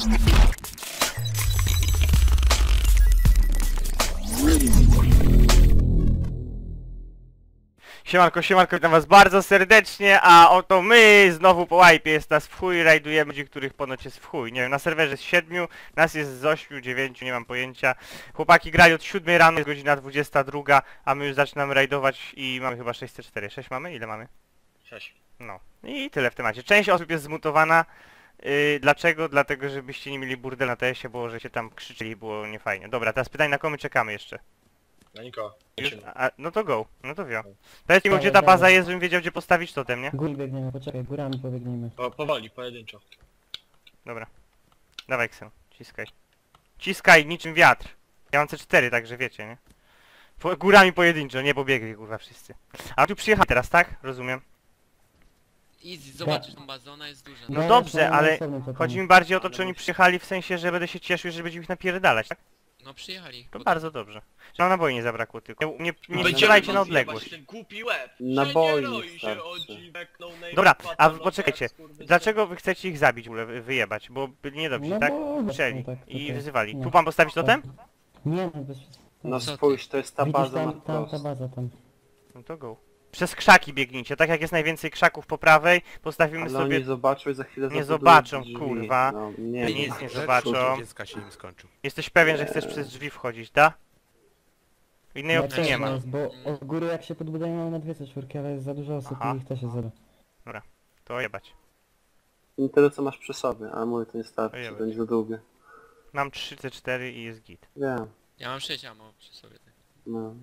Siemanko, siemanko, witam was bardzo serdecznie, a oto my znowu po wipe, jest nas w chuj, rajdujemy ludzi, których ponoć jest w chuj. Nie wiem, na serwerze jest 7, nas jest z 8, 9, nie mam pojęcia. Chłopaki grają od 7 rano, jest godzina 22, a my już zaczynamy rajdować i mamy chyba 604. 6 mamy? Ile mamy? 6. No. I tyle w temacie. Część osób jest zmutowana. Dlaczego? Dlatego, żebyście nie mieli burdel na TS-ie, bo że się tam krzyczeli i było niefajnie. Dobra, teraz pytanie, na kogo my czekamy jeszcze? Na nikogo. Już? No to go, no to wio. Powiedz mi, gdzie ta baza jest, żebym wiedział, gdzie postawić totem, nie? Góry biegniemy, poczekaj, górami pobiegniemy. Powoli, pojedynczo. Dobra. Dawaj, Ksem, ciskaj. Ciskaj niczym wiatr. Ja mam C4, także wiecie, nie? Górami pojedynczo, nie pobiegli, kurwa, wszyscy. A tu przyjechali teraz, tak? Rozumiem. I zobaczysz tą bazę, ona jest duża. No dobrze, ale chodzi mi bardziej o to, czy oni przyjechali w sensie, że będę się cieszył, że będziemy ich napierdalać, tak? No przyjechali. To bardzo dobrze. Że nam naboi nie zabrakło tylko. Nie Będziemy strzelajcie na was jebać, odległość. ten głupi łeb. Naboi Że nie roi się starczy. o dziwek, no name, Dobra, a patologia, poczekajcie. skurwysyn. Dlaczego wy chcecie ich zabić, w ogóle wyjebać? Bo byli niedobrzy, No tak? bo- Strzeli tak, i okej. wyzywali. No. Tu mam postawić totem? Nie, no bez... No Co ty? spójrz, to jest ta Widzisz baza na tam, ta wprost. baza tam. No to go. Przez krzaki biegnijcie, tak jak jest najwięcej krzaków po prawej, postawimy Ale sobie... oni zobaczą i za chwilę Nie zabudują zobaczą, drzwi. kurwa. No, nie, Nic nie zobaczą. Dziecka się im skończył. Jesteś pewien, że chcesz przez drzwi wchodzić, da? Innej No opcji też nie ma. Jest, bo od góry jak się podbudują mamy na 2 C4, ale jest za dużo osób Aha. i ich też jest zero. To jebać. Nie tyle co masz przy sobie, a mówię to nie starczy, Ojej. będzie za długie. Mam 3 C4 i jest git. Wiem, Ja mam 6 ammo przy sobie. Tak. no.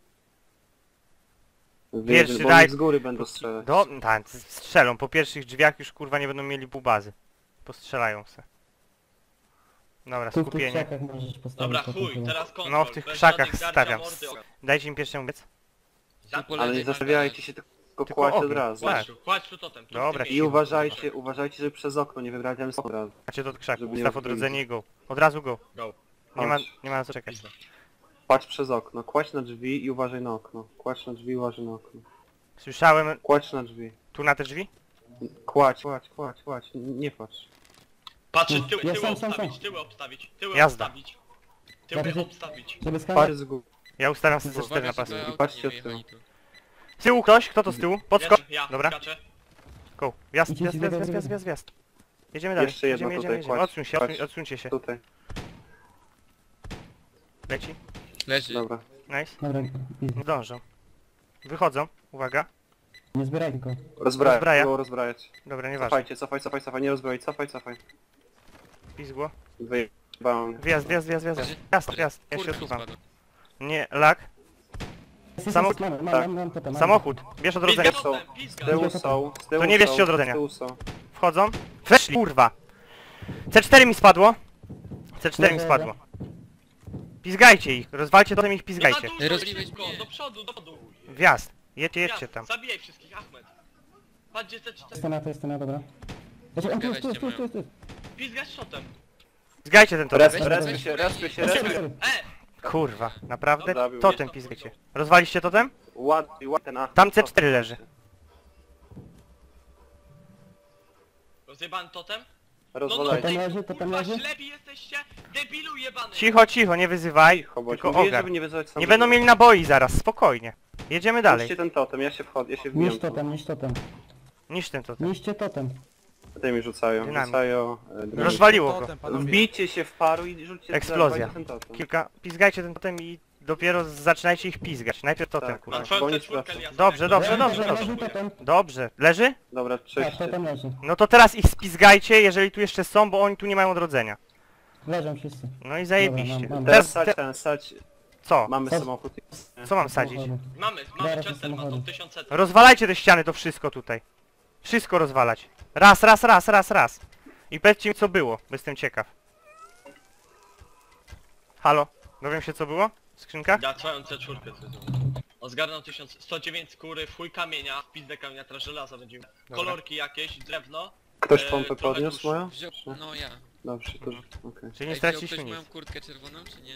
Pierwszy Bo rajd- oni z góry będą strzelać. Tak, strzelą. Po pierwszych drzwiach już kurwa nie będą mieli pół bazy. Postrzelają se. Dobra, Tu w tych skupienie. krzakach możesz postawić Dobra, potem chuj, chyba. teraz kontrol. No, w tych Bez krzakach żadnych stawiam. darcia mordy, oga. Dajcie mi pierwszą biec. Tu po Ale lewej nie masz zastawiajcie garaż. się, tylko Tylko kładźcie od ogień. razu. Tak. Kładź tu totem. Tu Dobra, w tym I miejscu. uważajcie, żeby przez okno nie wygrać, ale od razu. Macie do krzaku, Żeby nie ustaw odkryli. odrodzenie i go. Od razu go. Go. Nie ma na co czekać. Kładź przez okno, kładź na drzwi i uważaj na okno. Kładź na drzwi i uważaj na okno. Słyszałem... Kładź na drzwi. Tu na te drzwi? Kładź, nie patrz. Patrzę, No, tyły ja sam. obstawić, tyły obstawić, tyły Jazda. obstawić. Tyły Dobrze. obstawić. Żeby skakać. Patrz z góry. Ja ustawiam Uwaga, C4 Uwaga, na pasy. żeby I auta patrzcie nie od tyłu. wyjechali tu. Z tyłu ktoś? Kto to z tyłu? Podskok. Ja Dobra. skaczę. Go. Wjazd, Idźcie, wjazd, biegaj, wjazd, biegaj. wjazd, wjazd, wjazd. Jedziemy dalej. Jeszcze jedno Jedziemy, tutaj jedziemy. kładź. Odsuń się, Kładź. odsuńcie się. Tutaj, Leci. Leży. dobra. Nice. Dobra, easy. Zdążą. Wychodzą. Uwaga. Nie zbieraj tylko. Rozbraja. Rozbrajać, było rozbrajać. Dobra, nieważne. Cofaj, nie rozbrajać, cofaj. Pizgło. Wyjebałem. Wjazd, wjazd, wjazd, wjazd. Wjazd, wjazd. Ja się Kurwa, mi osuwam. spadła. Nie, lag. Samochód. Mam potem. Samochód. Bierz odrodzenie. Pizga totem, pizga. Z tyłu są, z tyłu To nie bierzcie są, odrodzenia. z tyłu są. Wchodzą. Weszli. Kurwa. C4 mi spadło. C4 mi spadło. Pizgajcie ich. Rozwalcie totem i ich pizgajcie. No za dużo, Rozliłeś szybko, mnie. do przodu, do przodu. Wjazd. Jedźcie tam. Zabijaj wszystkich, Ahmed. Patrz, gdzie te 4. Jestem ja, dobra. Znaczy, on tu jest. Pizgasz shotem. Pizgajcie ten totem. Respię się. Kurwa. Naprawdę? Dobra, Totem pizgajcie. Rozwaliście totem? Ładnie, ten ach. Tam C4 leży. Rozjebany totem? Rozwalajcie. Totem leży. Ślepi jesteście? Debilu jebany. Cicho, nie wyzywaj. Cicho, bo Tylko mówię, ogar. żeby nie wyzywać Nie samego. będą mieli naboi zaraz. Spokojnie. Jedziemy dalej. Puśćcie ten totem, ja się wbijam. Niszcz totem. Niż ten totem. Niszcie totem. Te mi rzucają, Dynamit. dynamit. Rozwaliło go. Wbijcie się w paru i rzućcie Eksplozja. ten totem. Pizgajcie ten totem i dopiero zaczynajcie ich pizgać. Najpierw totem, Tak. kurwa. Na twoją Koniec C4 pracy. Eliasa. Dobrze. Leży totem. Dobrze. Leży? Dobra, Tak, czyście. totem leży. No to teraz ich spizgajcie, jeżeli tu jeszcze są, bo oni tu nie mają odrodzenia. Leżą wszyscy. No i zajebiście. Dobra, mam. Teraz Teraz, sać, co? mamy Co? samochód. Co mam sadzić? Mamy Zaraz Chester, ma tą samochody. 1000 C. Rozwalajcie te ściany, to wszystko tutaj. Wszystko rozwalać. Raz. I powiedzcie mi, co było, bo jestem ciekaw. Halo? Dowiem się, co było? W skrzynkach? Ja twoją C4 co zrobił. On zgarnął 1109 skóry, w chuj kamienia, w pizdę kamienia, teraz żelaza będzie. Kolorki jakieś, drewno. Ktoś pompę trochę podniósł tusz. moją? Wziął... No ja. Dobrze, to okej. Czyli nie Ej, wziął straciliśmy ktoś nic. moją kurtkę czerwoną, czy nie?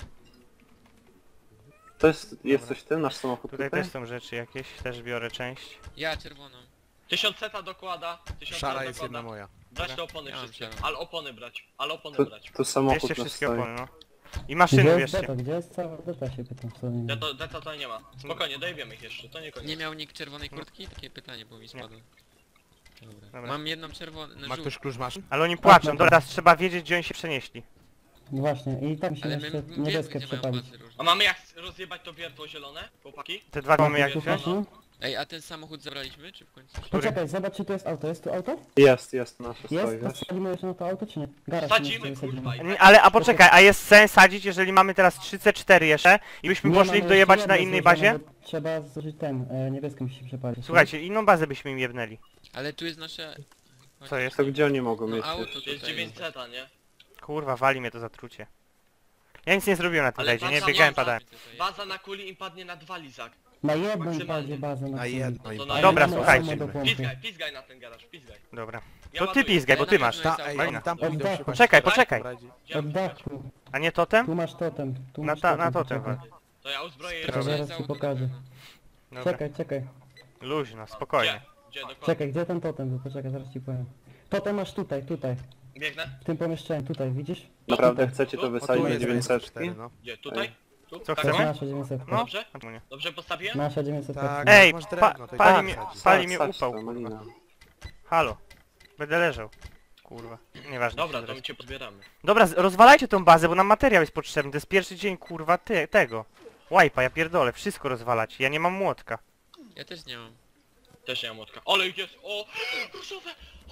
To jest coś w tym, nasz samochód Tutaj tutaj? też są rzeczy jakieś, też biorę część. Ja czerwoną. 1000 seta dokłada, 1000 Szara seta jest jedna dokłada. moja. Brać te opony Ja mam wszystkie. siano. Ale opony brać. Ale opony Tu, brać. tu samochód Bierzcie nasz wszystkie stoi. opony, no. I maszyny Gdzie jest bierzcie. deta? Gdzie jest cała deta się pytam w sobie. Deta tutaj nie ma. Spokojnie, dojebiemy ich jeszcze, to nie koniec. Nie miał nikt czerwonej kurtki? Takie pytanie, bo mi spadło. Dobra. Dobra. Mam jedną czerwoną, Ma żółtą. ktoś klucz maszyn? Ale oni płaczą, dobra, teraz trzeba wiedzieć, gdzie oni się przenieśli. Właśnie, i tam się Ale my jeszcze wiemy, niebieskie gdzie mają przepalić. bazy różne. A mamy jak rozjebać to wiertło zielone, chłopaki? Te dwa mamy jak Tu wziąć? wchodźmy? Ej, a ten samochód zabraliśmy, czy w końcu? Poczekaj, zobacz czy tu jest auto. Jest tu auto? Jest, nasze stoi, Jest? wiesz? Postawimy jeszcze na to auto czy nie? Garaż Sadzimy, jeszcze kurwa, i Nie, ale a poczekaj, a jest sens sadzić, jeżeli mamy teraz 3C4 jeszcze i byśmy Nie, poszli mamy ich dojebać jeszcze na jedno innej złożone, bazie? bo trzeba zużyć ten, niebieskie musi się przepalić. Słuchajcie, inną bazę byśmy im jebnęli. Ale tu jest nasze... Co jest? To gdzie oni mogą No mieć auto jeszcze? To jest tutaj 900, nie? Kurwa, wali mnie to zatrucie. Ja nic nie zrobiłem na tym Ale rajdzie, nie? baza Biegałem, baza. padałem. Baza na kuli im padnie na 2 lizak. Na jedną Maksymalnie. padzie bazę na Na chwilę. jedno i To pa- Dobra, mamy słuchajcie. ammo do pompy. Pizgaj na ten garaż, pizgaj. Dobra. Ja To ty ładuję. pizgaj, bo ty masz. Ta, ej, Fajna. oni tam Od pójdą dachu. się Poczekaj, patrzeć. poczekaj. Gdzie Od mam dachu. A nie totem? Tu masz totem. Tu Na, masz na totem poczekaj. wal. To ja uzbroję Dobra. jeszcze. Zaraz ci pokażę. Dobra. Czekaj. Luźno, spokojnie. Gdzie dokładnie? Czekaj, gdzie ten totem? Poczekaj, zaraz ci powiem. Totem masz tutaj. Biegnę? W tym pomieszczeniu, tutaj, widzisz? Naprawdę Tutaj. chcecie to O, wysadzić Tu na jest 900? 4, no. Gdzie? Tutaj? Tu? Co Tak, To jest chcemy? nasza 900. No. Dobrze? A czemu nie? Dobrze postawiłem? Nasza 900. Tak. Ej, masz drewno, to pali i mnie, tak sadzi. pali mnie Sadź upał. to, malina. Halo. Będę leżał. Kurwa. Nieważne. Dobra, co to teraz. my cię pozbieramy. Dobra, rozwalajcie tą bazę, bo nam materiał jest potrzebny. To jest pierwszy dzień, kurwa, tego. Wipe'a, ja pierdolę, wszystko rozwalać. Ja nie mam młotka. Ja też nie mam. Też nie mam młotka. Ale ich jest! O! Różowe!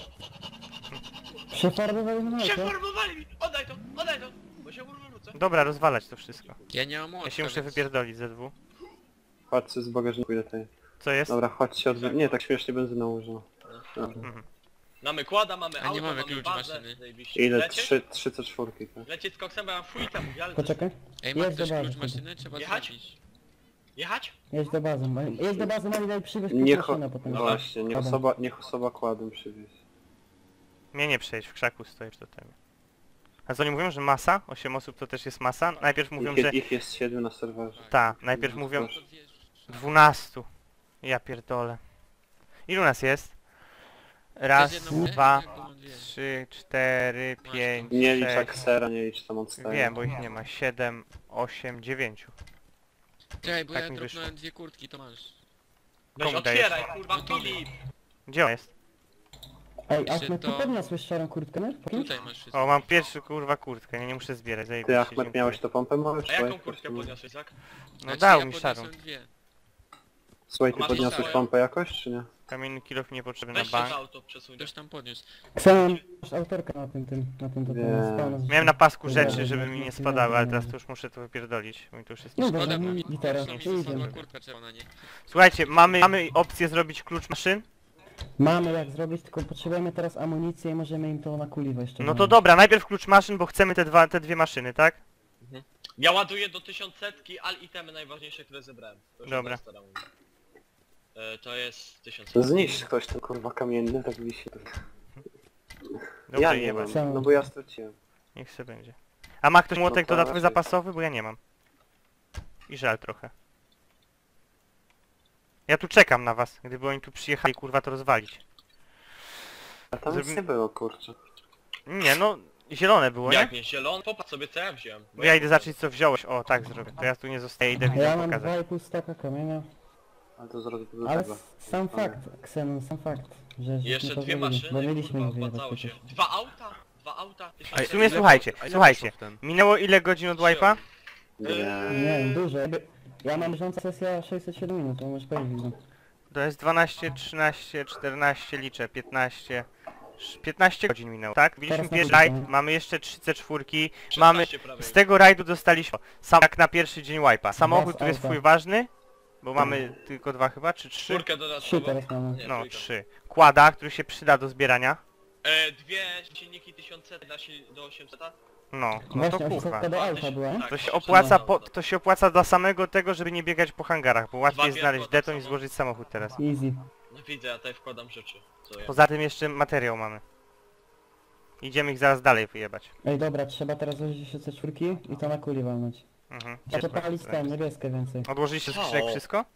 Przefarbowali na auto. Przeformowali mi! Oddaj to! Bo się wrócę. Dobra, rozwalać to wszystko. Ja nie mam młotka, Ja się muszę więc- wypierdolić ze dwu. Chodźcie z bagażniku do tej. Co jest? Dobra, chodźcie od... Nie, tak śmiesznie benzyna użył. Mamy kłada, mamy A nie auto, mamy mamy klucz bazę. maszyny. Zajebiście. Ile? Lecieć? 3 C4, tak? Lecieć z koksem, bo ja mam fujkę mówię, ale... Poczekaj. Ej, ma Jedź do ktoś bazy klucz wtedy. maszyny? Trzeba Jechać? trafić. Jechać? Jedź do bazy. Jedź do bazy, Mali, daj przywieźć Niech... maszynę potem. Właśnie, Dobra. niech osoba kładem przywieźć. Mnie nie przejdź, w krzaku stoisz do tego. A co oni mówią, że masa? 8 osób to też jest masa? Najpierw mówią, że... Ich jest 7 na serwerze. Ta, najpierw mówią To wiesz, 12. Ja pierdolę. Ilu nas jest? Raz, Chcesz jedną dwa, grę? Bo mam dwie. 3, 4, 5, Nie licz 6... Aksera, nie licz tam odstaje. Wiem, bo ich nie ma. 7, 8, 9. Czekaj, bo Tak ja mi wyszło. dropnąłem dwie kurtki, to masz. Weź Komu dajesz? otwieraj, kurwa, No to- Filip! Gdzie on jest? Ej, Czy Achmed, ty to- podniosłeś szarą kurtkę, nie? Tutaj masz wszystko. O, mam pierwszy kurwa kurtkę, nie muszę zbierać, Ty zajebiście, Achmed dziękuję. miałeś to pompę małe? A jaką kurtkę podniosłeś, Zak? No Znaczy, dał ja mi szarą. podniosłem dwie. Słuchaj, ty Masz podniosłeś całe? pompę jakoś, czy nie? Kamienny kilof niepotrzebny na Weź się bank. w auto, przesuń. Ktoś tam podniósł. Ksenon, masz autorkę na tym, na tym Wiem. Miałem na pasku Dobra, rzeczy, żeby mi nie spadały, ale teraz to już muszę to wypierdolić, bo mi to już jest No nieszkoda. dobra, Szkoda, mi bo gitara, zresztą mi to została idziemy. kurtka czerwona, nie? Słuchajcie, mamy opcję zrobić klucz maszyn? Mamy jak zrobić, tylko potrzebujemy teraz amunicję i możemy im to na kuliwo jeszcze No to dać. dobra, najpierw klucz maszyn, bo chcemy te dwie maszyny, tak? Ja ładuję do 1100, ale itemy najważniejsze, które zebrałem. To już Dobra. teraz staram mówię. To jest 1100. Zniszcz ktoś ten kurwa kamienny, tak wisi. Dobrze, Ja nie jebać. mam, no bo ja straciłem. Niech se będzie. A ma ktoś młotek No to dodatkowy raczej. zapasowy? Bo ja nie mam. I żal trochę. Ja tu czekam na was. Gdyby oni tu przyjechali, kurwa, to rozwalić. A tam nic Zrobi- nie było, kurczę. Nie, no, zielone było, nie? Jak nie zielony? Popatrz sobie co ja wziąłem. Bo ja idę zacząć co wziąłeś. O, tak zrobię. To ja tu nie zostaję, idę Ja widzom mam pokazać. 2,5 staka kamienia, Ale to zrobię do ale tego. sam fakt, Ksenon, sam fakt, że I jeszcze nie dwie pozwolili, maszyny, bo mieliśmy kurwa, ich wyjebać opłacało się. przecież. Dwa auta? Dwa auta? W sumie słuchajcie, słuchajcie. Minęło ile godzin od wipe'a? Nie. Nie wiem, dużo. Ja mam bieżąca sesja 607 minut, to możesz powiedzieć, widzę. To jest 12, 13, 14, liczę, 15... 15 godzin minęło, tak? Mieliśmy Teraz na pierwszy górze, rajd, no. mamy jeszcze 3C4, mamy... 16 prawie. Z tego rajdu dostaliśmy sam jak na pierwszy dzień wipe'a. Samochód, Dwa który jest auta. twój ważny, bo mamy tylko dwa chyba, czy trzy? Czwórkę 3 dodatkowo. teraz mamy. Nie, No, trójkę. 3. Kłada, który się przyda do zbierania. Dwie silniki 1100 do 800. No, no to Właśnie, kurwa. to do auta była, nie? Tak, To się no, opłaca, no, to się opłaca dla samego tego, żeby nie biegać po hangarach, bo łatwiej jest Dwa znaleźć wiertła deton tak i samo. złożyć samochód teraz. Easy. No widzę, ja tutaj wkładam rzeczy. Co ja? Poza tym jeszcze materiał mamy. Idziemy ich zaraz dalej wyjebać. Ej dobra, trzeba teraz złożyć jeszcze C4 i to na kuli walnąć. Mhm. Trzeba palić ten, niebieskie więcej. Odłożyliście z skrzynek O. wszystko?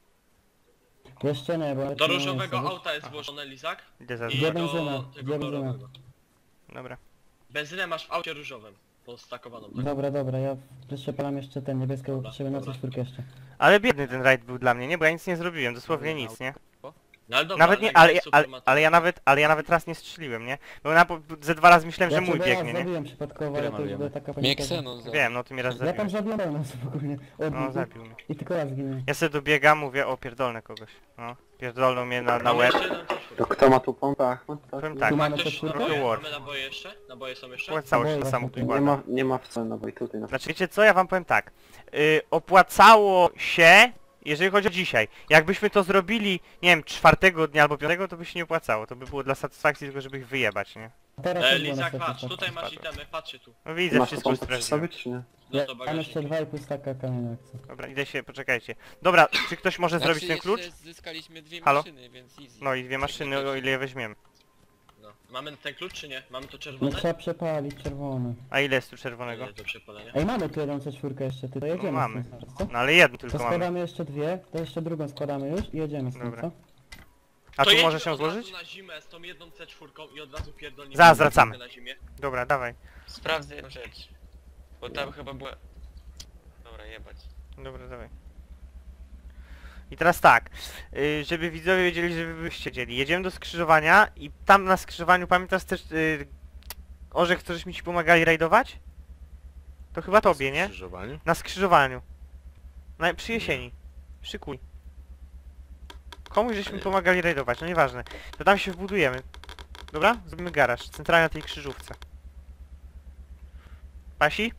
Jeszcze nie, bo... Do lecimy różowego miejsce, auta jest włożony lizak Idę za i Gdzie do benzyna? tego Gdzie benzyna? kolorowego. Dobra. Benzynę masz w aucie różowym. Postakowaną. Tak? Dobra, ja przeszczepalam jeszcze ten niebieski, bo Dobra, potrzebuję na dobra. C4 jeszcze. Ale biedny ten rajd był dla mnie, nie? Bo ja nic nie zrobiłem, dosłownie nic, nie? No ale dobra, Nawet nie, jak ale, jest ale, supermat- ale ja nawet raz nie strzeliłem, nie? Bo ze 2 razy myślałem, że Ja mój ciebie raz biegnie, nie? zabiłem przypadkowo, ale to już była taka Mnie panika. Xenon zabił. Wiem, no ty mnie raz Ja tam zabiłeś. zabiłem spokojnie. No, zabił mnie. I tylko raz zginąłem. Ja sobie dobiegam, mówię, o pierdolę kogoś. No, pierdolną mnie na Mamy łeb. jeszcze jeden C4. To kto ma tu pompę? Ahmed? Tak? Powiem Tu tak, mamy Ktoś C4? naboje? War. Mamy naboje jeszcze? Naboje są jeszcze? opłacało się to Naboje samo właśnie. układa. Nie ma wcale naboi tutaj. Znaczy wiecie co, ja wam powiem tak. Opłacało się, jeżeli chodzi o dzisiaj. Jakbyśmy to zrobili, nie wiem, 4 dnia albo 5, to by się nie opłacało. To by było dla satysfakcji tylko, żeby ich wyjebać, nie? Teraz też było Lizak, na patrz, C4. tutaj masz itemy, patrzcie tu. No widzę, Masz tu wszystko już pompę przy sprawdziłem. sobie, czy nie? No Ja to mam jeszcze bagażnik. 2,5 staka kamienia jak chcę. Dobra, idę się, poczekajcie. Dobra, czy ktoś może zrobić ten klucz? Jeszcze zyskaliśmy 2 Halo? maszyny, więc easy. No i 2 maszyny, o ile je weźmiemy. No. Mamy ten klucz czy nie? Mamy to No czerwone? trzeba przepalić czerwone. A ile jest tu czerwonego? Nie, do przepalenia. Ej, mamy tu jeden C4 jeszcze, ty to jedziemy mamy. z tym zaraz, co? No ale jedno To tylko mamy. składamy jeszcze dwie, to jeszcze drugą składamy już i jedziemy z tym, Dobra. co? A To tu jedźmy może się od razu złożyć? na zimę z tą jedną C4 i od razu pierdolnimy. Zaraz wracamy. Na zimie. Dobra, dawaj. Sprawdzę jedną rzecz. Bo tam chyba była... Dobra, jebać. Dobra, dawaj. I teraz tak, żeby widzowie wiedzieli, że wy byście dzieli. Jedziemy do skrzyżowania i tam na skrzyżowaniu, pamiętasz też, Orzech, co żeśmy ci pomagali rajdować? To chyba tobie, nie? Skrzyżowaniu? Na skrzyżowaniu. Przy jesieni. Szykuj. Komuś żeśmy pomagali rajdować, no nieważne. To tam się wbudujemy. Dobra? Zrobimy garaż, centralnie na tej krzyżówce. Pasi?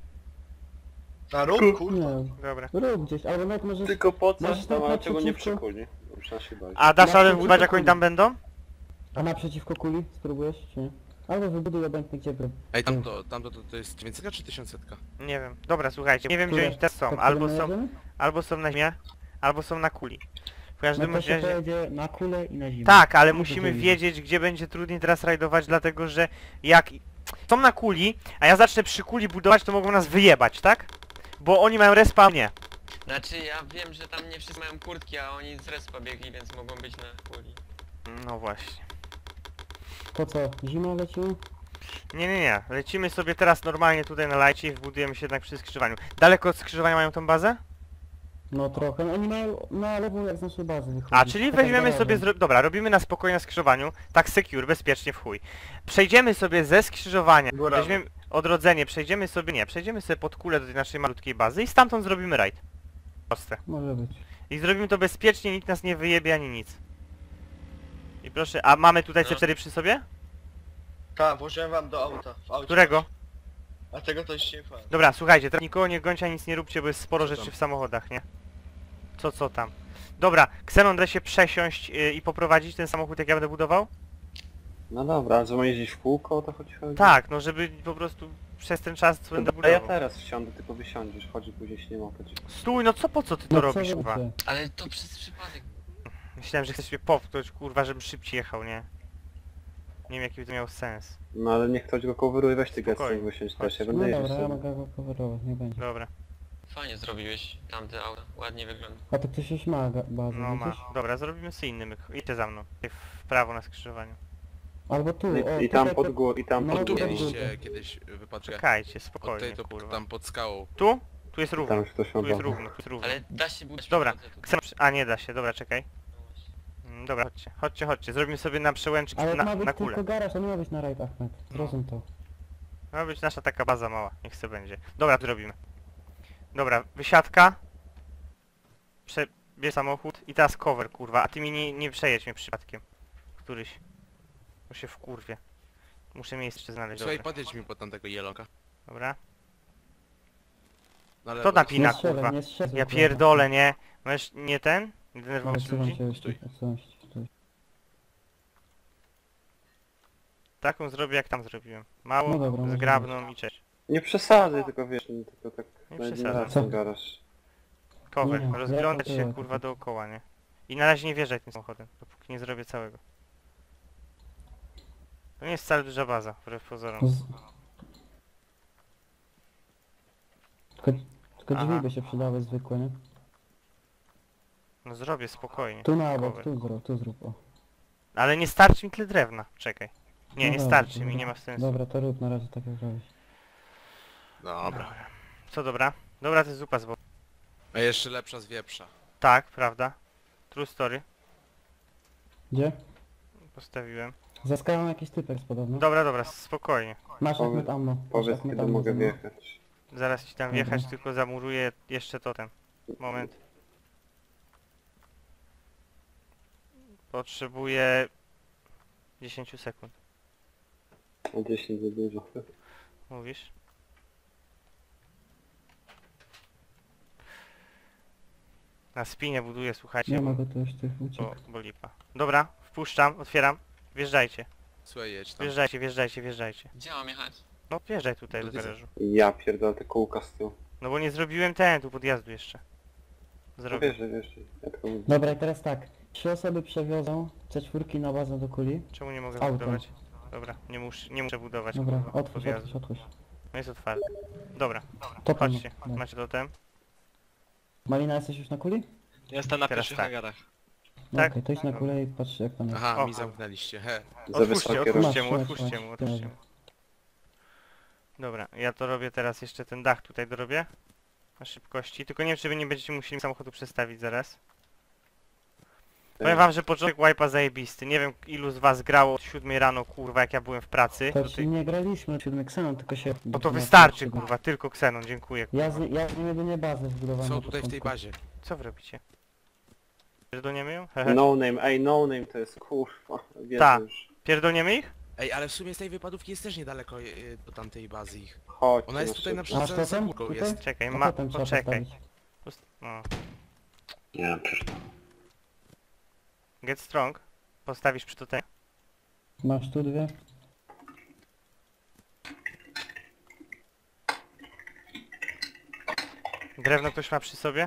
Na rób, kurwa. Nie, Dobra. rób gdzieś, albo nawet może... Tylko po Masz coś tam tam, ale czego nie naprzeciwko? przykuli. Już na się bać. A dasz Na radę przeciwko wbudować jak oni kuli. tam będą? A naprzeciwko kuli spróbujesz, czy nie? Albo wybuduj obojętnie gdzie by. Ej, tamto to jest 900 czy 1100? Nie wiem. Dobra, słuchajcie, nie wiem gdzie Które? oni teraz są. To Albo które są, jedziemy? albo są na ziemię, albo są na kuli. W każdym No to się razie... pojedzie na kulę i na zimę. Tak, ale No to musimy dzielimy. wiedzieć, gdzie będzie trudniej teraz rajdować, dlatego że jak są na kuli, a ja zacznę przy kuli budować, to mogą nas wyjebać, tak? Bo oni mają respa, a nie. Znaczy ja wiem, że tam nie wszyscy mają kurtki, a oni z respa biegli, więc mogą być na kuli. No właśnie. To co, zimą lecimy? Nie. Lecimy sobie teraz normalnie tutaj na lajcie i wbudujemy się jednak przy skrzyżowaniu. Daleko od skrzyżowania mają tą bazę? No trochę, no oni mają na lewo jak z naszej bazy wychodzi. A, czyli Taka weźmiemy garażem. sobie, dobra, robimy na spokojnie na skrzyżowaniu, tak secure, bezpiecznie w chuj. Przejdziemy sobie ze skrzyżowania, Góra. weźmiemy odrodzenie, przejdziemy sobie pod kulę do tej naszej malutkiej bazy i stamtąd zrobimy rajd. Proste. Może być. I zrobimy to bezpiecznie, nikt nas nie wyjebie ani nic. I proszę, a mamy tutaj No. C4 przy sobie? Tak, włożyłem wam do auta. W aucie. Którego? A tego to już nie powiem. Dobra, słuchajcie, teraz nikogo nie gońcie, nic nie róbcie, bo jest sporo Co rzeczy tam? w samochodach, nie? Co tam? Dobra, Xenon, da się przesiąść i poprowadzić ten samochód, jak ja będę budował? No dobra, a że ma jeździć w kółko, o to chodzi? Tak, no żeby po prostu przez ten czas co będę A ja budował. teraz wsiądę, tylko wysiądziesz, chodzi później się nie mopeć. Stój, no po co ty to No robisz, co kurwa? robicie? Ale to przez przypadek. Myślałem, że chcesz mnie popchnąć, kurwa, żebym szybciej jechał, nie? Nie wiem, jaki by to miał sens. No ale niech ktoś go coveruje, weź ty Spokojnie. gestem wysiąść Chodź. też, ja No będę jeździł dobra, ja sobie. mogę go coverować, nie będzie. Dobra, Fajnie zrobiłeś tamte auto, ładnie wygląda. A to ktoś już ma bazę, no ma. widzisz? Dobra, zrobimy sobie inny myk. Idźcie za mną. W prawo na skrzyżowaniu. Albo tu, No o, I tam tutaj pod to- górę, i tam No, pod Tu tutaj górę. był- mieliście kiedyś wypaczkę. Czekajcie, Od spokojnie, tej to kurwa. tam pod skałą. Tu? Tu jest równo. Tam już ktoś ma Tu jest bazę. równo, tu jest równo. Ale da się budować Dobra, po drodze tu. chcę... A nie da się, dobra, czekaj. Dobra, chodźcie. Zrobimy sobie na przełęczyk, Ale to ma na być kulę. tylko garaż, to nie ma być na rajd, Ahmed. Zrozum to. Ma być nasza taka baza mała, niech se będzie. Dobra, to robimy. Dobra, wysiadka. Bierz samochód i teraz cover, kurwa, a ty mi nie przejedź mnie przypadkiem. Któryś. Bo się wkurwie. Muszę miejsce znaleźć, Słuchaj, dobra. podjedź mi pod tamtego jelonka. Dobra. Na lewo. To napina, Nie strzelaj, kurwa. nie strzelaj. Ja pierdolę, nie? Możesz nie ten? Nie denerwować Odsuwam ludzi? się już, Stój. odsuwam się, stój. Taką zrobię jak tam zrobiłem. Mało, No dobra, może zgrabną i cześć. Nie przesadzaj, tylko wiesz, no, tylko tak Nie na jeden przesadzam. raz ten garaż. Cover, Nie, rozglądać ja się to kurwa dookoła, nie? I na razie nie wjeżdżaj tym samochodem, dopóki nie zrobię całego. To nie jest wcale duża baza, wbrew pozorom. Z... Tylko drzwi Aha. by się przydały zwykłe, nie? No zrobię spokojnie. Tu na bok, Cover. tu zrób, o. Ale nie starczy mi tyle drewna, czekaj. Nie, No nie dobra, starczy to mi, dobra. nie ma sensu. Dobra, to rób na razie tak jak robisz. Dobra. Co dobra? Dobra, to jest zupa z bo... A jeszcze lepsza z wieprza. Tak, prawda. True story. Gdzie? Postawiłem. Za skałą jakiś typek podobno. Dobra, dobra, spokojnie. Masz Powiedz- Ahmed ammo. Masz Powiedz Ahmed kiedy ammo mogę ze mną. wjechać. Zaraz ci tam Dobra. wjechać, tylko zamuruję jeszcze totem. Moment. Potrzebuję 10 sekund. O 10 za dużo. Mówisz? Na spinie buduję, słuchajcie, Nie bo, mogę tu już tych uciekł. bo lipa. Dobra, wpuszczam, otwieram. Wjeżdżajcie, Słuchaj, jedź tam. wjeżdżajcie, wjeżdżajcie, wjeżdżajcie. Gdzie mam jechać? No wjeżdżaj tutaj No do widzę. garażu. Ja pierdolę te kółka z tyłu. No bo nie zrobiłem tu podjazdu jeszcze. No Zrobię. wiesz, ja tylko mówię. Dobra i teraz tak. 3 osoby przewiozą C4 na bazę do kuli. Czemu nie mogę Autem. budować? Dobra, nie muszę budować Dobra, kurwa, otwórz, podjazdu. otwórz. No jest otwarty. Dobra, To tam. chodźcie. No. Macie totem? Malina, jesteś już na kuli? Jestem na Teraz pierwszych tak. hangarach. No Tak? okej, to idź na kulę i patrz jak tam jest. Aha, O. mi zamknęliście, he. Za Otwórzcie, wysokie otwórzcie rogi. mu, Masz, otwórzcie masz, mu, masz. otwórzcie mu. Dobra, ja to robię teraz jeszcze ten dach tutaj dorobię. Na szybkości, tylko nie wiem czy wy nie będziecie musieli samochodu przestawić zaraz. Powiem wam, że początek wipe'a zajebisty. Nie wiem ilu z was grało od 7 rano kurwa jak ja byłem w pracy. To ci nie graliśmy 7 Xenon, tylko się... Bo to wystarczy kurwa, tylko Xenon, dziękuję. Ja z nim jedynie bazę wbudowałem. Są na tutaj w tej początku. bazie. Co wy robicie? Pierdolniemy ją? Hehe. No name, ej no name to jest kurwa. Wiesz Ta. już. Pierdolniemy ich? Ej, ale w sumie z tej wypadówki jest też niedaleko do tamtej bazy ich. Chodź. Ona jest tutaj na Masz przykład za totem? górką Tutaj? jest. Czekaj, A ma... potem trzeba poczekaj. postawić. No. Nie, pierdolę. Get strong. Postawisz przy totemie. Masz tu dwie? Drewno ktoś ma przy sobie?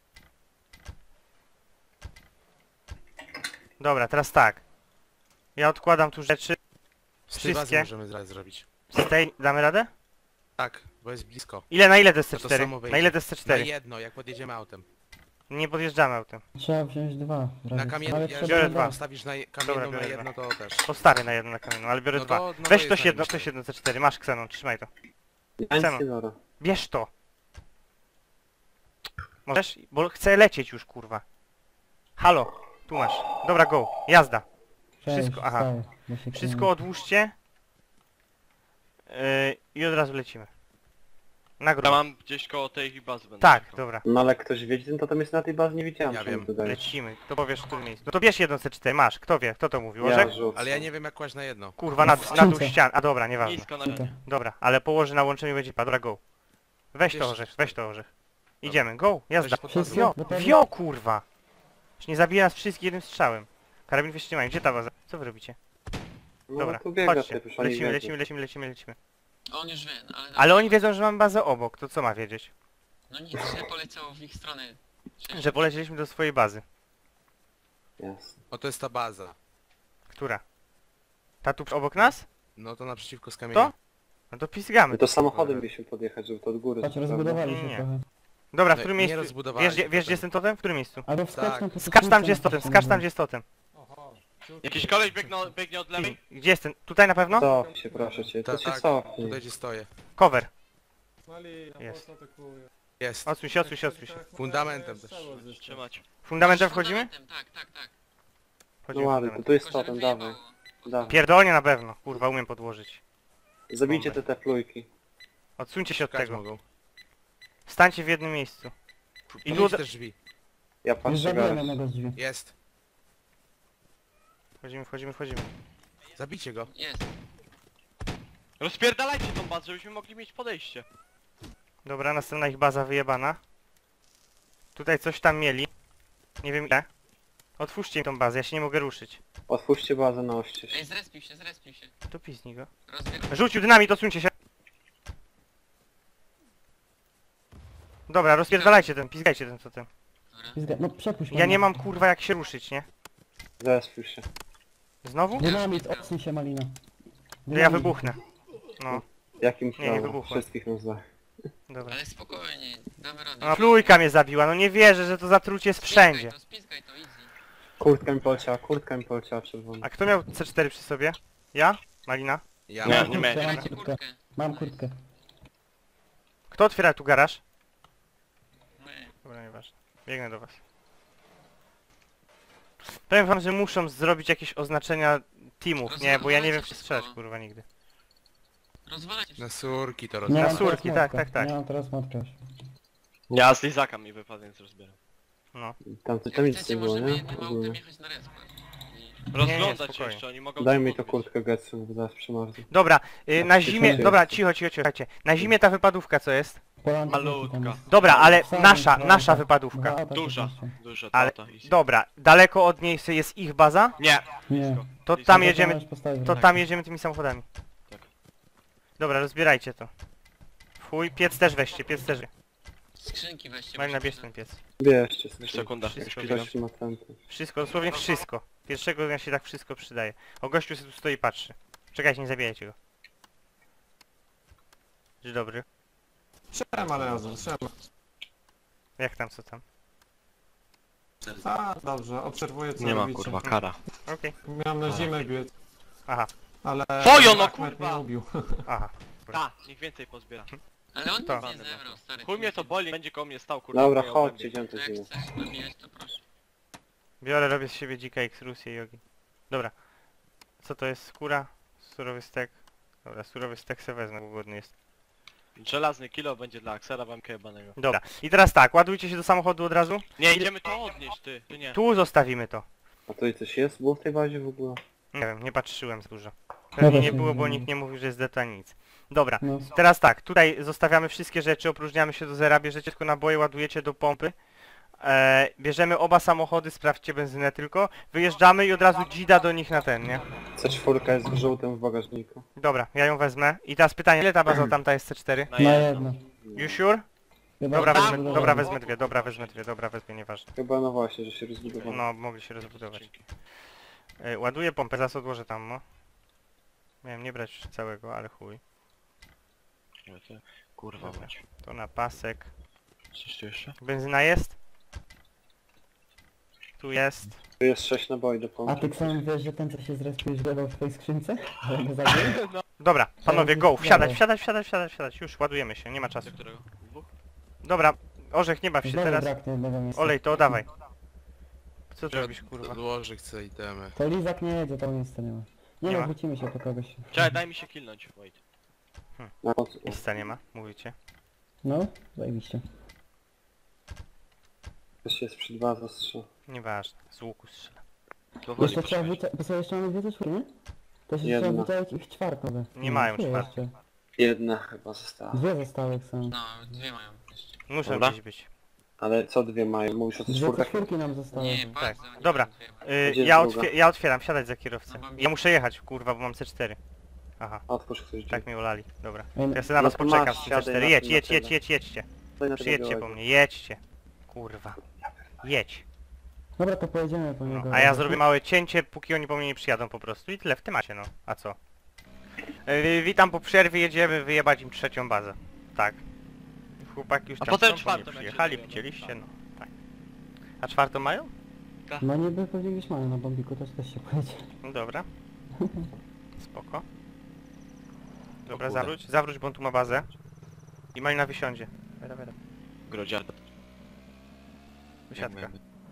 Dobra, teraz tak. Ja odkładam tu rzeczy. Z tej bazy Wszystkie. możemy zaraz zrobić. Z tej... Damy radę? Tak, bo jest blisko. Na ile to jest To to C4? samo wejdzie. Na ile to jest Na C4? jedno, jak podjedziemy autem. Nie podjeżdżamy autem. Trzeba wziąć dwa. w Na razie- kamienną, ale jak trzeba biorę dwa. dwa. postawisz na Dobra, kamienną biorę na jedno, to też. Postawię na jedno na kamieniu, ale biorę No dwa. to- no to Weź jest ktoś jedno, najbliżej. ktoś jedno C4. Masz Xenon, trzymaj to. Ja nic Chcemy. nie biorę. Bierz to. Możesz? Bo chcę lecieć już, kurwa. Halo, tu masz. Dobra, go. Jazda. Cześć, Wszystko- aha. wstaję, bo się Wszystko klnę. odłóżcie. I od razu lecimy. Na Ja górę. mam gdzieś koło tej bazy będę Tak, czekał. dobra. No ale ktoś wiedzie, ten totem jest na tej bazie, nie widziałem. Ja czemu wiem. tu dajesz. Lecimy. To powiesz w którym miejscu. No to bierz jedno C4, masz. Kto wie? Kto to mówił? Ja Orzech? rzucę. Ale ja nie wiem jak kłaść na jedno. Kurwa, No na, w na dół skrzynce. ścian. A dobra, nieważne. Nisko na Super. Dobra, ale położy na łączeniu będzie padł. Dobra, go. Weź to Bierz. orzech, weź to orzech. Idziemy, go, jazda. Weź pod Wszyscy? bazą. Wio, Gotowi? wio kurwa. Już nie zabija nas wszystkich jednym strzałem. Karabin jeszcze nie mają. Gdzie ta baza? Co wy robicie? No Dobra, tu biega chodźcie. typ, już oni Lecimy, wiedzą. lecimy. On już wie, ale... Ale oni wiedzą, że mamy bazę obok, to co ma wiedzieć? No nic, że poleciał w ich stronę. Że polecieliśmy do swojej bazy. Jasne. O, to jest ta baza. Która? Ta tu obok nas? No to naprzeciwko z kamienia. No to pisgamy. My to samochodem mieliśmy podjechać, żeby to od góry. Chodź, sprawdzać. rozbudowali Nie. się trochę. Dobra, w No, którym nie miejscu? rozbudowali Wiesz, się gdzie potem. jest ten totem? W którym miejscu? Albo wskacz Tak. tam po Skacz tam, skrzynce gdzie jest totem, napiszemy. skacz tam, gdzie jest totem. Jakiś koleś biegnie od lewej? Gdzie jest ten? Tutaj na pewno? Cofnij się, proszę cię, to Tak, się tak. cofnij. Tutaj gdzie stoję. Cover. Malina, Jest. po co atakuje? Jest. Odsuń się. Fundamentem też. Trzymać. Fundamentem wchodzimy? Tak. No Wchodzimy ładnie, fundamentem. to jest Tylko żeby totem, wyjebało. dawaj. Dawaj. Pierdolnie na pewno, kurwa, umiem podłożyć. Zabijcie Bombę. te plujki. Odsuńcie się od Szukać tego. mogą. Stańcie w jednym miejscu. I Podnieś tu... też drzwi. Ja Już patrzę zabiłem garaż. jednego z drzwi. Jest. Wchodzimy. Zabijcie go. Jest. Rozpierdalajcie tą bazę, żebyśmy mogli mieć podejście. Dobra, następna ich baza wyjebana. Tutaj coś tam mieli. Nie wiem ile. Otwórzcie im tą bazę, ja się nie mogę ruszyć. Otwórzcie bazę na oścież. Ej, zrespił się. To pisnij go. Rozbieg... Rzucił dynamit, odsuńcie się. Dobra, rozpierdalajcie ten, pizgajcie ten co ten. Dobra. No przepuść Ja mnie. nie mam kurwa jak się ruszyć, nie? Zespił się. Znowu? Dynamit, odsuń się Malina. To ja Dynamit. wybuchnę. No, Jakim nie prawem? wybuchłem. Wszystkich rozda. dobra. Ale spokojnie, damy radę. No, plujka mnie zabiła, no nie wierzę, że to zatrucie jest wszędzie. Spiskaj to, easy. Kurtka mi poleciała czerwona. A kto miał C4 przy sobie? Ja? Malina? Ja Nie, mam. nie miałem. Mam Macie kurtkę. kurtkę. Mam kurtkę. Kto otwiera tu garaż? My. Dobra, nieważne. Biegnę do was. Powiem wam, że muszą zrobić jakieś oznaczenia teamów, nie? Bo ja nie wiem, czy strzelać, kurwa, nigdy. Rozwalajcie Na wszystko. surki to Nie rozumiem. mam teraz surki, tak, motka. tak, tak. Nie mam teraz motka już. Ja z Lizaka mi wypadł, więc rozbieram. No. Tam Jak nic chcecie, nie było, możemy nie? jednym autem Ogólnie. jechać na respa. Rozglądać się spokojnie. jeszcze, oni mogą... Daj cię mi to podbić. kurtkę Getsu, bo zaraz przemarzę. Dobra, na ty zimie... co Dobra, jest? cicho, słuchajcie. Na zimie ta wypadówka co jest? Polanki Malutka. tam jest. Dobra, ale Wsadzam nasza, dwa nasza auta. wypadówka. Dwa auta Duża, podnoszę. duża, Ale- to easy. Dobra, daleko od niej jest ich baza? Nie, Nie. blisko. To Blisko. tam Dobra, jedziemy, możesz postawić to w tam jedziemy tymi samochodami. Tak. Dobra, rozbierajcie to. Fuj, piec też weźcie, piec też. Skrzynki weźcie. Malina, bo bierz się ten piec. Bierzcie sobie. Sekunda, Wszystko już klikam. Ktoś ma tenty. Wszystko, dosłownie wszystko. Pierwszego dnia się tak wszystko przydaje. O, gościu sobie tu stoi i patrzy. Czekajcie, nie zabijajcie go. Dzień dobry. Siema Leozor, siema. Jak tam, co tam? A, dobrze, obserwuję co Nie ma robicie. kurwa, kara. Okej. Miałem na zimę biec, Aha, ale... Twoją, no Ahmed kurwa! mnie ubił. aha. Ta, niech więcej pozbiera. Ale on To. nic nie zebrał, stary. Chuj mnie to boli, będzie koło mnie stał kurwa. Dobra, moje chodźcie, obrębie. idziemy To to jak zimę. chcesz nabijać, to proszę. Biorę, robię z siebie dzika ekstrusję i ogień. Dobra. Co to jest? Skóra? Surowy stek. Dobra, surowy stek se wezmę, bo głodny jest. Żelazny kilo będzie dla Aksera wamka jebanego. Dobra. I teraz tak, ładujcie się do samochodu od razu. Nie, idziemy to odnieść ty, ty nie. Tu zostawimy to. A to i coś jest? Było w tej bazie w ogóle? Nie wiem, nie patrzyłem za dużo. Pewnie też nie nie było, bo widziałem. nikt nie mówił, że jest deta nic. Dobra. No. Teraz tak, tutaj zostawiamy wszystkie rzeczy, opróżniamy się do zera, bierzecie tylko naboje, ładujecie do pompy. Bierzemy oba samochody, sprawdźcie benzynę tylko. Wyjeżdżamy i od razu dzida do nich na ten, nie? C4 jest w żółtym w bagażniku. Dobra, ja ją wezmę. I teraz pytanie, ile ta baza tamta jest C4? Na Na jedno. jedno. You sure? Chyba Dobra, tak, wezmę, dobra, wezmę dwie, dobra, wezmę dwie, dobra, wezmę, nieważne. Chyba no właśnie, że się rozbudowało. No, mogli się rozbudować. Ładuję pompę, zaraz odłożę tam, no. Miałem nie brać całego, ale chuj. Kurwa, Dobra. bądź. To na pasek. Coś tu jeszcze? Benzyna jest? Tu jest. Tu jest 6 naboi do A pompy. ty sam wiesz, że ten co się zrespił już gadał w twojej skrzynce? Że go zabił? Dobra, panowie, go, Dobra. wsiadać, wsiadać, wsiadać, wsiadać, wsiadać. Już, ładujemy się, nie ma czasu. Do którego? Dwóch? Dobra, Orzech, nie baw się Znowu teraz. braknie jednego miejsca. Olej, to dawaj. Co ty robisz, kurwa? Odłożę, chcę itemy. To Lizak nie jedzie, tam miejsca nie ma. Nie Nie no, ma? wrócimy się po kogoś. Czekaj, daj mi się killnąć, wait. No, Miejsca nie ma, mówicie. No, zajebiście. ktoś jest przy 2 zastrze. Nieważne, z łuku strzela. Powoli Jeszcze trzeba poczekaj. wyczaić, bo sobie jeszcze mamy dwie te czwórki, nie? To się Jedna. trzeba wyczaić ich czwartowe. Nie mają tyle czwartych. jeszcze. Jedna chyba została. Dwie zostałych są. No, dwie mają jeszcze. Muszą Dobra. gdzieś być. Ale co dwie mają? Mówisz o Dwie te C4? czwórki nam zostały. Nie, Tak, bardzo nie dobra. mają dwie. Gdzie Ja, jest druga? ja otwieram, siadać za kierowcę. No, mam- Ja muszę jechać, kurwa, bo mam C4. Aha, Otwórz ktoś drzwi. tak mnie olali, dobra. Ej, To ja sobie na No was to poczekam masz, z siadaj C4. na Jedź, tym, jedź, na jedź, tyle. jedź, jedźcie. Daj na tego Przyjedźcie białego. po mnie, jedźcie. Kurwa. Jedź. Dobra, to pojedziemy po No, niego. a ja zrobię małe cięcie, póki oni po mnie nie przyjadą po prostu. I tyle w temacie, no. A co? Witam po przerwie, jedziemy wyjebać im trzecią bazę. Tak. Chłopaki już A tam potem są, bo czwartą, nie jak się przyjechali, dowiemy. widzieliście? No, tak. A czwartą mają? No niby pewnie gdzieś mamy na bombiku, też się pojedzie. No dobra. Spoko. Dobra, kurde. zawróć, bo on tu ma bazę. I Malina wysiądzie. Dobra. Grodziarda. Wysiadka.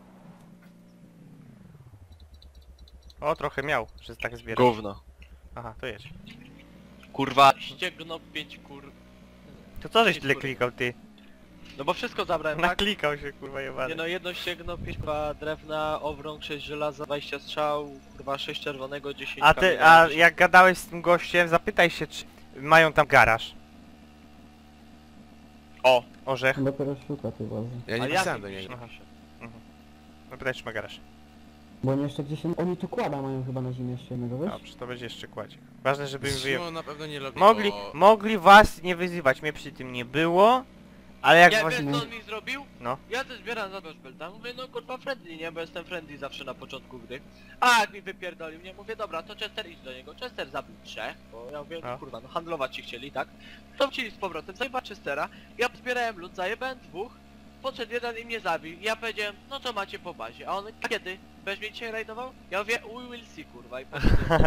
O, trochę miał, że tak zbiera. Gówno. Aha, to jedź. Kurwa, ścięgno 5 To co żeś tyle klikał, ty? No bo wszystko zabrałem, tak? Naklikał się, kurwa, jebany. Nie no, jedno ścięgno, 5 kurwa drewna, owrąg, 6 żelaza, 20 strzał, kurwa 6 czerwonego, 10 A ty, kamienia, a 10. jak gadałeś z tym gościem, zapytaj się, czy mają tam garaż. O! Orzech. Dopiero szuka tej bazy. Ja nie Ale pisałem jak do mi niego. pisze? Zapytaj, czy ma garaż. Bo oni jeszcze gdzieś... Oni tu kłada mają chyba na zimie jeszcze jednego, wiesz? Dobrze, to będzie jeszcze kładzie. Ważne, żeby im wyjebał. Szymon na pewno nie lubi, Mogli, bo... mogli was nie wyzywać, mnie przy tym nie było, ale jak Nie, was... wiesz co on mi zrobił? No. Ja też zbieram za Belta, mówię no kurwa friendly, nie? Bo jestem friendly zawsze na początku gry. A jak mi wypierdolił, nie? Mówię dobra, to Chester idź do niego. Chester zabił 3, bo ja mówię, No. no kurwa, no handlować ci chcieli, tak? To chcieli z powrotem, zajebać Chestera, ja zbierałem lód, zajebałem 2, podszedł jeden i mnie zabił. I ja powiedziałem, no co macie po bazie? A on, kiedy? będziesz mnie dzisiaj rajdował? Ja mówię, we will see, kurwa, i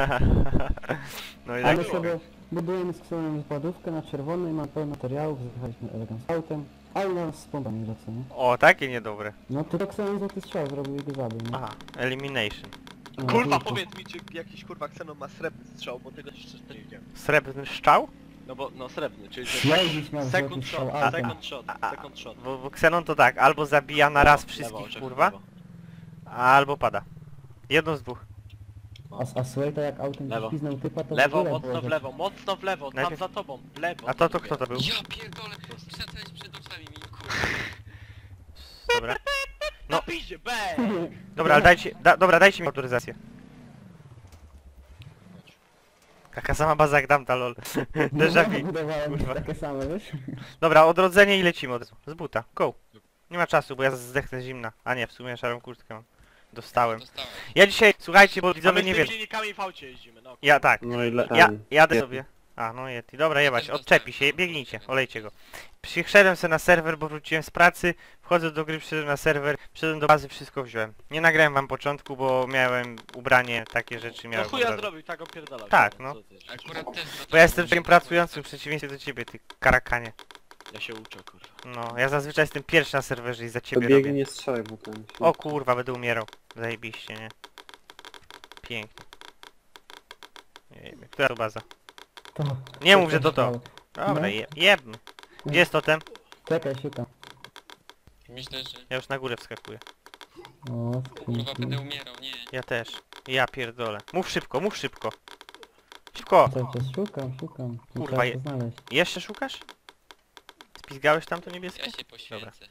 No i Ale tak było. sobie budujemy z Ksenem składówkę na czerwono i mam pełno materiałów, zjechaliśmy elegancko autem, ale nas z pompami lecą, nie? O, takie niedobre. No to Ksenem złoty strzał zrobił i go zabił, nie? Aha, elimination. No, Kurwa, tylko. powiedz mi, czy jakiś kurwa Xenon ma srebrny strzał, bo tego jeszcze nie widziałem. Srebrny szczał? No bo, no srebrny, czyli Śledzić miał złoty second strzał shot, autem. second shot. Bo Xenon to tak, albo zabija na raz Lewo, wszystkich, oczek, kurwa, lewo. albo pada. Jedno z dwóch. A Sway to jak autem Lewo. piznął typa, to Lewo, w ogóle mocno w było lewo, mocno w lewo, tam Najpierw- za tobą, w lewo. A to kto to był? Ja pierdolę, przetrwać przed oczami mi, kurwa. Dobra. No piździe, bang! Dobra, ale dobra, dajcie mi autoryzację. Taka sama baza jak tamta, lol. Déjà vu. Budowałem kurwa. takie same, wiesz? Dobra, odrodzenie i lecimy od razu. Z buta, go. Nie ma czasu, bo ja zdechnę z zimna. A nie, w sumie szarą kurtkę mam. Dostałem. Dostałem. Ja dzisiaj, słuchajcie, bo A my widzowie z nie tymi wiedzą. silnikami w aucie jeździmy, no. Ja tak. No i Jadę Yeti. sobie. A, no Yeti. Dobra, jebać, też odczepi dostałem. się, biegnijcie, olejcie go. Przyszedłem sobie na serwer, bo wróciłem z pracy, wchodzę do gry, przyszedłem na serwer, przyszedłem do bazy, wszystko wziąłem. Nie nagrałem wam początku, bo miałem ubranie, takie rzeczy No miałem. chuja od razu. zrobił, tak opierdalał. Tak, się, no. co ty? Akurat też Bo ja jestem człowiekiem pracującym w przeciwieństwie do ciebie, ty karakanie. Ja się uczę, kurwa. No, ja zazwyczaj jestem pierwszy na serwerze i za To ciebie biegnie, robię. nie strzelaj, bo ten... O kurwa, będę umierał. Zajebiście, nie? Pięknie. Nie wiem, która to baza? To. Nie mów, że to to. Dobra, No. jebmy. Gdzie jest totem? Czekaj, szukam. Myślę, że Ja już na górę wskakuję. O, kurwa skrzynki. będę umierał, nie. Ja też. Ja pierdolę. Mów szybko, mów szybko. Szybko! Cały czas szukam. Nie Kurwa, trzeba je- to znaleźć. Jeszcze szukasz? Spizgałeś tam to niebieskie? Ja się poświęcę.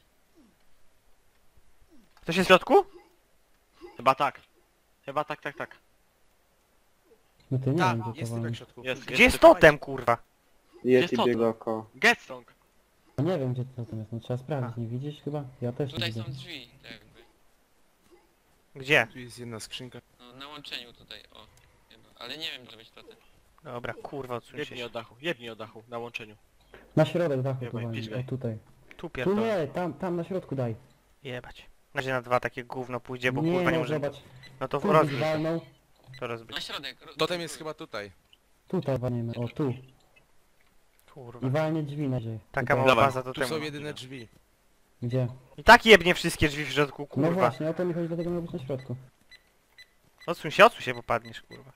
Ktoś jest w środku? Chyba tak. Chyba tak, tak, tak. No ty nie Tak, wiem, gdzie to jest typek w wam. środku. Gdzie jest totem, kurwa? Yeti to? biega około. Get strong! No nie wiem, gdzie to tam jest, no trzeba sprawdzić, nie widzisz chyba? Ja też nie Tutaj widzę. są drzwi, tak jakby. Gdzie? Tu jest jedna skrzynka. No, na łączeniu tutaj, o. Chyba. Ale nie wiem, czy to być totem. Dobra, kurwa, odsuń Jebnij się. od dachu, jebnij od dachu, na łączeniu. Na środek dachu Jebaj, to walnij, piźgaj. o tutaj. Tu Tu pierdolę. nie, tam na środku daj. Jebać. Na razie na dwa takie gówno pójdzie, bo nie, kurwa nie no może... zobacz. No to Tu rozbić. walnął, To rozbić. Na środek. Totem jest chyba tutaj. tutaj walniemy, o tu. Kurwa. I walnie drzwi najdzie. Taka Tutaj. mała baza Tu totemu. są jedyne drzwi. Gdzie? I tak jebnie wszystkie drzwi w środku, No kurwa. właśnie, o to mi chodzi, dlatego miał być na środku. Odsuń się, bo padniesz, kurwa.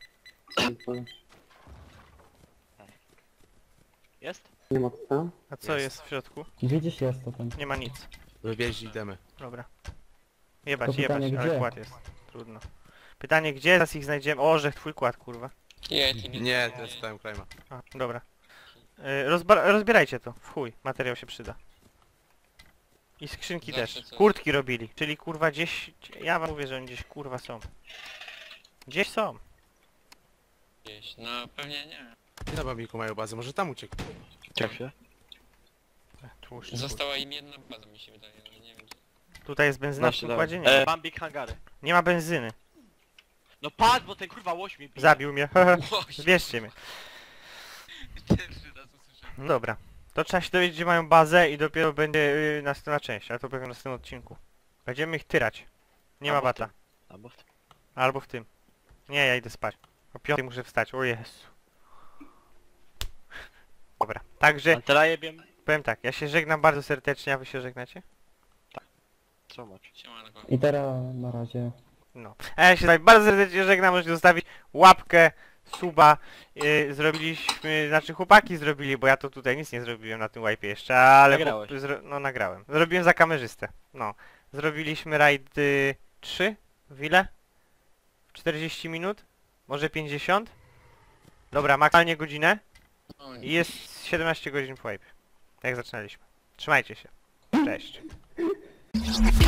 Jest? Nie ma tam? A co Jest. jest w środku? Widzisz, jest to tam. Nie ma nic. Wywieźli idemy. Dobra. Jebać, To pytanie, ale gdzie? kład jest. Trudno. Pytanie gdzie? Zaraz ich znajdziemy. O, że twój kład, kurwa. Yeti. Nie, to jest Time Clima. A, dobra. Rozbierajcie to, w chuj, materiał się przyda. I skrzynki Zawsze też. coś. Kurtki robili, czyli kurwa gdzieś... Ja wam mówię, że oni gdzieś kurwa są. Gdzieś są. Gdzieś. No, pewnie nie. Nie na Bambiku mają bazę, może tam uciekł. Czek się. Tłuszcz. Została im jedna baza, mi się wydaje, ale nie wiem gdzie. Tutaj jest benzyna w Znaczy, tym kładzie? Nie. Bambik hangary. Nie ma benzyny. No patrz, bo ten kurwa łoś mnie bije. Zabił mnie. Łoś. Zbierzcie mnie. Pierwszy raz usłyszałem. Dobra. To trzeba się dowiedzieć, gdzie mają bazę i dopiero będzie następna część, ale to pewnie w następnym odcinku. Będziemy ich tyrać. Nie ma Albo w bata. tym. Albo w tym. Albo w tym. Nie, ja idę spać. O 5 muszę wstać, o Jezu. Dobra, także Antela jebiem. powiem tak, ja się żegnam bardzo serdecznie, a wy się żegnacie? Co macie? Siemanko. I teraz na razie. No. A ja się tutaj bardzo serdecznie żegnam, możecie zostawić łapkę, suba. Zrobiliśmy, znaczy chłopaki zrobili, bo ja to tutaj nic nie zrobiłem na tym wipe jeszcze, ale... Nagrałeś. No nagrałem. Zrobiłem za kamerzystę. No. Zrobiliśmy raid 3 w ile? 40 minut? Może 50? Dobra, maksymalnie godzinę. O, I jest 17 godzin po wipe. Jak zaczynaliśmy. Trzymajcie się. Cześć.